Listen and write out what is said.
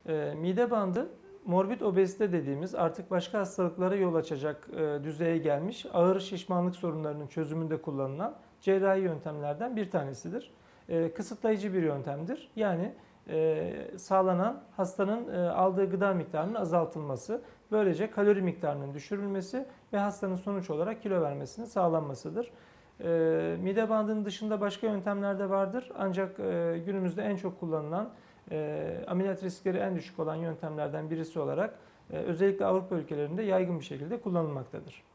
Mide bandı morbid obezite dediğimiz artık başka hastalıklara yol açacak düzeye gelmiş ağır şişmanlık sorunlarının çözümünde kullanılan cerrahi yöntemlerden bir tanesidir. Kısıtlayıcı bir yöntemdir. Yani sağlanan hastanın aldığı gıda miktarının azaltılması, böylece kalori miktarının düşürülmesi ve hastanın sonuç olarak kilo vermesinin sağlanmasıdır. Mide bandının dışında başka yöntemler de vardır. Ancak günümüzde en çok kullanılan, ameliyat riskleri en düşük olan yöntemlerden birisi olarak özellikle Avrupa ülkelerinde yaygın bir şekilde kullanılmaktadır.